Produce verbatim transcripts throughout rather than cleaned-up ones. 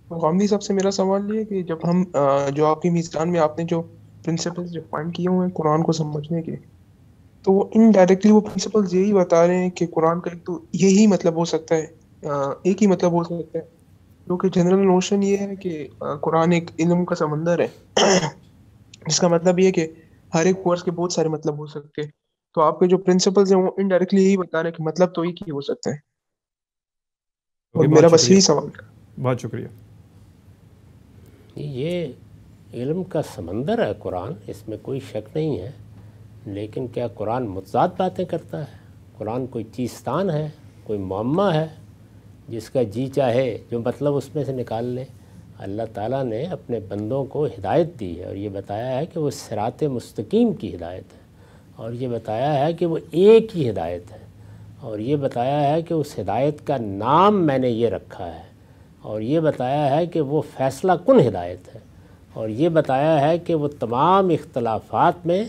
غامدی صاحب سے میرا سوال یہ ہے کہ جب ہم آ، جو آپ کی میزان میں آپ نے جو پرنسپلز ڈیفائن کیے ہوئے ہیں قرآن کو سمجھنے کے، تو وہ انڈائریکٹلی وہ پرنسپلز یہی بتا رہے ہیں کہ قرآن کا ایک تو یہی مطلب ہو سکتا ہے، آ، ایک ہی مطلب ہو سکتا ہے، کیونکہ جنرل نوشن یہ ہے کہ آ، قرآن ایک علم کا سمندر ہے جس کا مطلب یہ ہے کہ ہر ایک ورڈ کے بہت سارے مطلب ہو سکتے ہیں. تو آپ کے جو پرنسپلز ہیں وہ انڈائریکٹلی یہی بتا رہے ہیں کہ مطلب تو ایک ہی ہو سکتا ہے. اور اوکے، میرا بہت بس شکریہ. یہی سوال تھا. بہت شکریہ. یہ علم کا سمندر ہے قرآن، اس میں کوئی شک نہیں ہے، لیکن کیا قرآن متضاد باتیں کرتا ہے؟ قرآن کوئی چیستان ہے، کوئی معمہ ہے جس کا جی چاہے جو مطلب اس میں سے نکال لے؟ اللہ تعالیٰ نے اپنے بندوں کو ہدایت دی ہے اور یہ بتایا ہے کہ وہ صراط مستقیم کی ہدایت ہے، اور یہ بتایا ہے کہ وہ ایک ہی ہدایت ہے، اور یہ بتایا ہے کہ اس ہدایت کا نام میں نے یہ رکھا ہے، اور یہ بتایا ہے کہ وہ فیصلہ کن ہدایت ہے، اور یہ بتایا ہے کہ وہ تمام اختلافات میں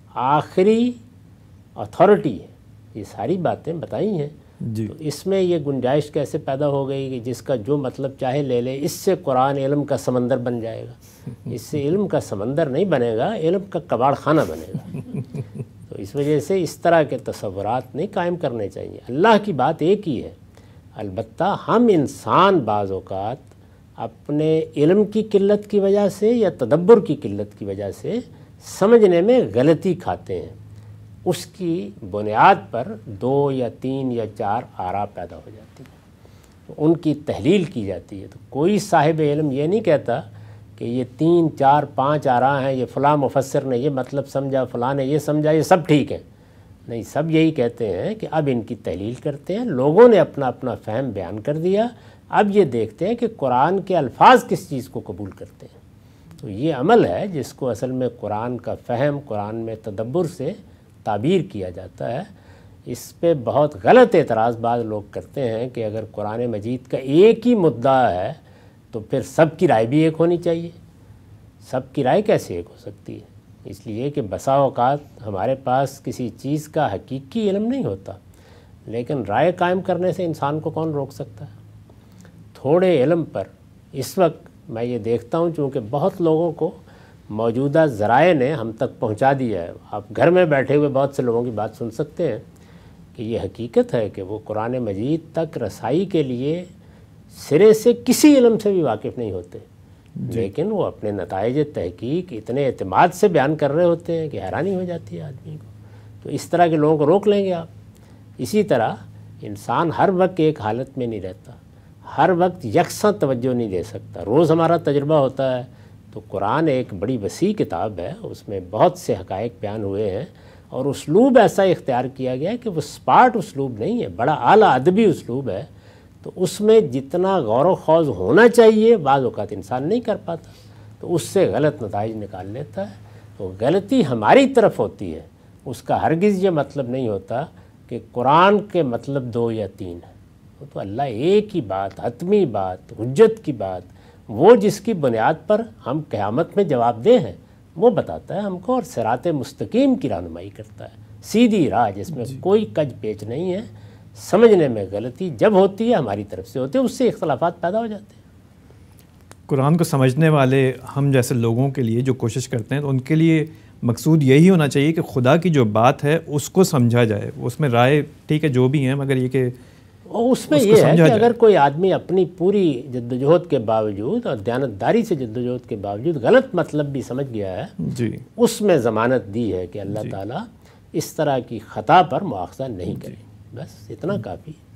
آخری اتھارٹی ہے. یہ ساری باتیں بتائی ہیں. جی تو اس میں یہ گنجائش کیسے پیدا ہو گئی کہ جس کا جو مطلب چاہے لے لے، اس سے قرآن علم کا سمندر بن جائے گا؟ اس سے علم کا سمندر نہیں بنے گا، علم کا کباڑ خانہ بنے گا. تو اس وجہ سے اس طرح کے تصورات نہیں قائم کرنے چاہیے. اللہ کی بات ایک ہی ہے، البتہ ہم انسان بعض اوقات اپنے علم کی قلت کی وجہ سے یا تدبر کی قلت کی وجہ سے سمجھنے میں غلطی کھاتے ہیں. اس کی بنیاد پر دو یا تین یا چار آراء پیدا ہو جاتی ہیں، ان کی تحلیل کی جاتی ہے. تو کوئی صاحب علم یہ نہیں کہتا کہ یہ تین چار پانچ آراء ہیں، یہ فلاں مفسر نے یہ مطلب سمجھا، فلاں نے یہ سمجھا، یہ سب ٹھیک ہیں. نہیں، سب یہی کہتے ہیں کہ اب ان کی تحلیل کرتے ہیں. لوگوں نے اپنا اپنا فہم بیان کر دیا، اب یہ دیکھتے ہیں کہ قرآن کے الفاظ کس چیز کو قبول کرتے ہیں. تو یہ عمل ہے جس کو اصل میں قرآن کا فہم، قرآن میں تدبر سے تعبیر کیا جاتا ہے. اس پہ بہت غلط اعتراض بعض لوگ کرتے ہیں کہ اگر قرآن مجید کا ایک ہی مدعا ہے تو پھر سب کی رائے بھی ایک ہونی چاہیے. سب کی رائے کیسے ایک ہو سکتی ہے؟ اس لیے کہ بسا اوقات ہمارے پاس کسی چیز کا حقیقی علم نہیں ہوتا، لیکن رائے قائم کرنے سے انسان کو کون روک سکتا ہے؟ تھوڑے علم پر اس وقت میں یہ دیکھتا ہوں، چونکہ بہت لوگوں کو موجودہ ذرائع نے ہم تک پہنچا دیا ہے. آپ گھر میں بیٹھے ہوئے بہت سے لوگوں کی بات سن سکتے ہیں کہ یہ حقیقت ہے کہ وہ قرآن مجید تک رسائی کے لیے سرے سے کسی علم سے بھی واقف نہیں ہوتے، لیکن وہ اپنے نتائج تحقیق اتنے اعتماد سے بیان کر رہے ہوتے ہیں کہ حیرانی ہو جاتی ہے آدمی کو. تو اس طرح کے لوگوں کو روک لیں گے آپ. اسی طرح انسان ہر وقت ایک حالت میں نہیں رہتا، ہر وقت یکساں توجہ نہیں دے سکتا. روز ہمارا تجربہ ہوتا ہے. تو قرآن ایک بڑی وسیع کتاب ہے، اس میں بہت سے حقائق بیان ہوئے ہیں، اور اسلوب ایسا اختیار کیا گیا ہے کہ وہ سپاٹ اسلوب نہیں ہے، بڑا اعلیٰ ادبی اسلوب ہے. تو اس میں جتنا غور و خوض ہونا چاہیے بعض اوقات انسان نہیں کر پاتا، تو اس سے غلط نتائج نکال لیتا ہے. تو غلطی ہماری طرف ہوتی ہے، اس کا ہرگز یہ مطلب نہیں ہوتا کہ قرآن کے مطلب دو یا تین ہے. تو اللہ ایک ہی بات، حتمی بات، حجت کی بات، وہ جس کی بنیاد پر ہم قیامت میں جواب دہ ہیں، وہ بتاتا ہے ہم کو، اور صراط مستقیم کی رہنمائی کرتا ہے، سیدھی راہ جس میں کوئی کج پیچ نہیں ہے. سمجھنے میں غلطی جب ہوتی ہے ہماری طرف سے ہوتی ہے، اس سے اختلافات پیدا ہو جاتے ہیں. قرآن کو سمجھنے والے ہم جیسے لوگوں کے لیے جو کوشش کرتے ہیں، تو ان کے لیے مقصود یہی ہونا چاہیے کہ خدا کی جو بات ہے اس کو سمجھا جائے. اس میں رائے ٹھیک ہے جو بھی ہیں، مگر یہ کہ اور اس میں یہ ہے کہ اگر کوئی آدمی اپنی پوری جدوجہد کے باوجود اور دیانتداری سے جدوجہد کے باوجود غلط مطلب بھی سمجھ گیا ہے، جی اس میں ضمانت دی ہے کہ اللہ تعالیٰ اس طرح کی خطا پر مؤاخذہ نہیں کرے. بس اتنا کافی.